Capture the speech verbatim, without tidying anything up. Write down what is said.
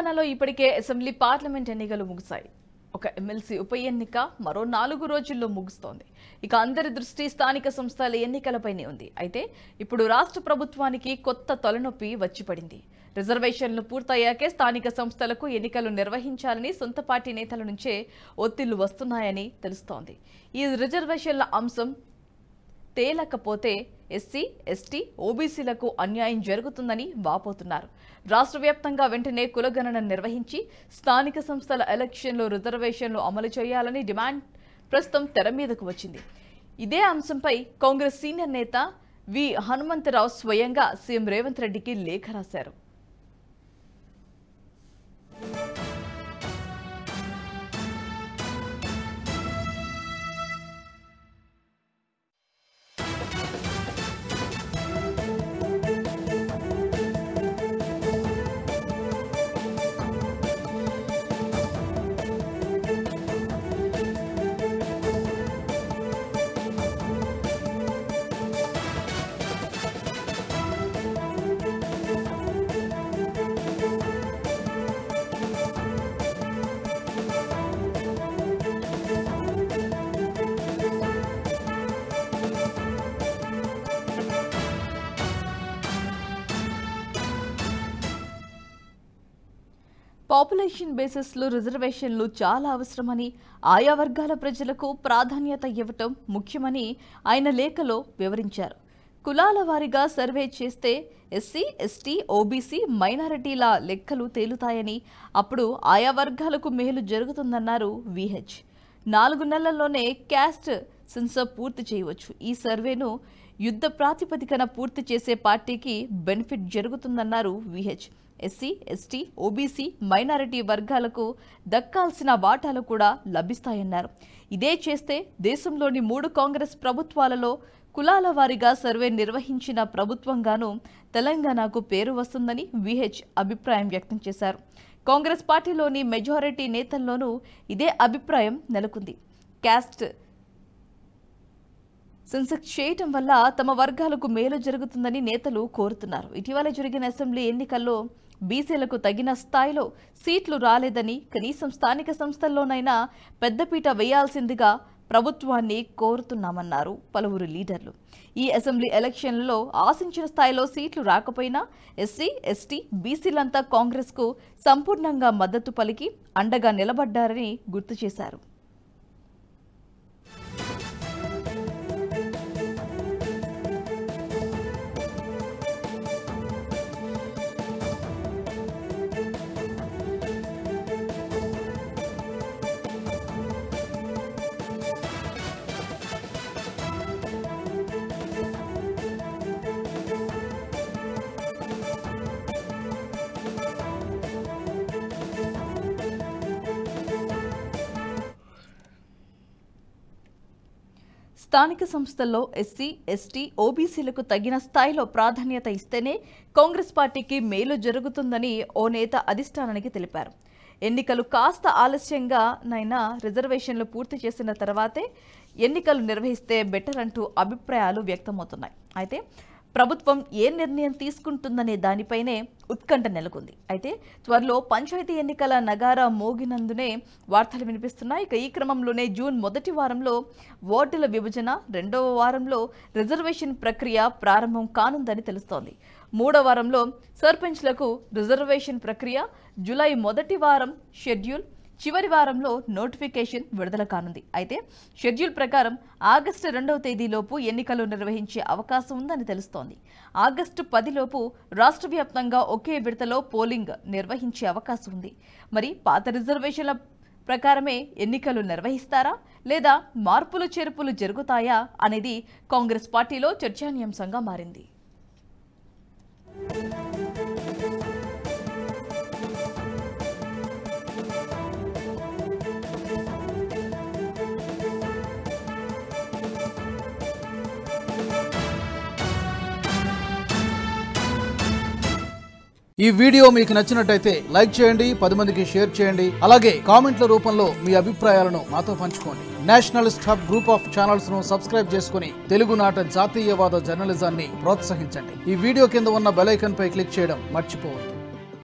తెలంగాణలో ఇప్పటికే assembly parliament ఎన్నికలు ముగిశాయి. ఒక ఎమ్మెల్సీ ఉప ఎన్నిక మరో నాలుగు రోజుల్లో ముగుస్తోంది. ఇక అందరి దృష్టి స్థానిక సంస్థల ఎన్నికలపైనే ఉంది. అయితే ఇప్పుడు రాష్ట్ర ప్రభుత్వానికి కొత్త తలనొప్పి వచ్చిపడింది. రిజర్వేషన్లు పూర్తయ్యాకే స్థానిక సంస్థలకు ఎన్నికలు నిర్వహించాలని సొంత పార్టీ నేతల నుంచే ఒత్తిళ్లు వస్తున్నాయని తెలుస్తోంది. ఈ రిజర్వేషన్ల అంశం తేలకపోతే ఎస్సీ, ఎస్టీ, ఓబీసీలకు అన్యాయం జరుగుతుందని వాపోతున్నారు. రాష్ట్ర వ్యాప్తంగా వెంటనే కులగణన నిర్వహించి స్థానిక సంస్థల ఎలక్షన్లో రిజర్వేషన్లు అమలు చేయాలని డిమాండ్ ప్రస్తుతం తెర మీదకు వచ్చింది. ఇదే అంశంపై కాంగ్రెస్ సీనియర్ నేత వి హనుమంతరావు స్వయంగా సీఎం రేవంత్ రెడ్డికి లేఖ రాశారు. పాపులేషన్ బేసిస్లో రిజర్వేషన్లు చాలా అవసరమని, ఆయా వర్గాల ప్రజలకు ప్రాధాన్యత ఇవ్వటం ముఖ్యమని ఆయన లేఖలో వివరించారు. కులాల వారీగా సర్వే చేస్తే ఎస్సీ, ఎస్టీ, ఓబీసీ, మైనారిటీల లెక్కలు తేలుతాయని, అప్పుడు ఆయా వర్గాలకు మేలు జరుగుతుందన్నారు విహెచ్. నాలుగు నెలల్లోనే క్యాస్ట్ సెన్సర్ పూర్తి చేయవచ్చు. ఈ సర్వేను యుద్ధ ప్రాతిపదికన పూర్తి చేసే పార్టీకి బెనిఫిట్ జరుగుతుందన్నారు VH. SC, ST, OBC, minority వర్గాలకు దక్కాల్సిన వాటాలు కూడా లభిస్తాయన్నారు. ఇదే చేస్తే దేశంలోని మూడు కాంగ్రెస్ ప్రభుత్వాలలో కులాల వారీగా సర్వే నిర్వహించిన ప్రభుత్వంగాను తెలంగాణకు పేరు వస్తుందని విహెచ్ అభిప్రాయం వ్యక్తం చేశారు. కాంగ్రెస్ పార్టీలోని మెజారిటీ నేతల్లోనూ ఇదే అభిప్రాయం నెలకొంది. క్యాస్ట్ సెన్సెక్స్ చేయటం వల్ల తమ వర్గాలకు మేలు జరుగుతుందని నేతలు కోరుతున్నారు. ఇటీవల జరిగిన అసెంబ్లీ ఎన్నికల్లో బీసీలకు తగిన స్థాయిలో సీట్లు రాలేదని, కనీసం స్థానిక సంస్థల్లోనైనా పెద్దపీట వేయాల్సిందిగా ప్రభుత్వాన్ని కోరుతున్నామన్నారు పలువురు లీడర్లు. ఈ అసెంబ్లీ ఎలక్షన్లలో ఆశించిన స్థాయిలో సీట్లు రాకపోయినా ఎస్సీ, ఎస్టీ, బీసీలంతా కాంగ్రెస్కు సంపూర్ణంగా మద్దతు పలికి అండగా నిలబడ్డారని గుర్తు చేశారు. స్థానిక సంస్థల్లో ఎస్సీ, ఎస్టీ, ఓబీసీలకు తగిన స్థాయిలో ప్రాధాన్యత ఇస్తేనే కాంగ్రెస్ పార్టీకి మేలు జరుగుతుందని ఓ నేత అధిష్టానానికి తెలిపారు. ఎన్నికలు కాస్త ఆలస్యంగానైనా రిజర్వేషన్లు పూర్తి చేసిన తర్వాతే ఎన్నికలు నిర్వహిస్తే బెటర్ అంటూ అభిప్రాయాలు వ్యక్తమవుతున్నాయి. అయితే ప్రభుత్వం ఏ నిర్ణయం తీసుకుంటుందనే దానిపైనే ఉత్కంఠ నెలకొంది. అయితే త్వరలో పంచాయతీ ఎన్నికల నగారా మోగినందునే వార్తలు వినిపిస్తున్నాయి. ఇక ఈ క్రమంలోనే జూన్ మొదటి వారంలో ఓటుల విభజన, రెండవ వారంలో రిజర్వేషన్ ప్రక్రియ ప్రారంభం కానుందని తెలుస్తోంది. మూడో వారంలో సర్పంచ్లకు రిజర్వేషన్ ప్రక్రియ, జూలై మొదటి వారం షెడ్యూల్, చివరి వారంలో నోటిఫికేషన్ విడుదల కానుంది. అయితే షెడ్యూల్ ప్రకారం ఆగస్టు రెండవ తేదీలోపు ఎన్నికలు నిర్వహించే అవకాశం ఉందని తెలుస్తోంది. ఆగస్టు పదిలోపు రాష్ట్ర వ్యాప్తంగా ఒకే విడతలో పోలింగ్ నిర్వహించే అవకాశం ఉంది. మరి పాత రిజర్వేషన్ల ప్రకారమే ఎన్నికలు నిర్వహిస్తారా, లేదా మార్పులు చేర్పులు జరుగుతాయా అనేది కాంగ్రెస్ పార్టీలో చర్చానీయాంశంగా మారింది. ఈ వీడియో మీకు నచ్చినట్టయితే లైక్ చేయండి, పది మందికి షేర్ చేయండి. అలాగే కామెంట్ల రూపంలో మీ అభిప్రాయాలను మాతో పంచుకోండి. Nationalist hub group of channels ను సబ్స్క్రైబ్ చేసుకుని తెలుగునాట జాతీయవాద జర్నలిజాన్ని ప్రోత్సహించండి. ఈ వీడియో కింద ఉన్న బెల్ ఐకాన్ పై క్లిక్ చేయడం మర్చిపోవద్దు.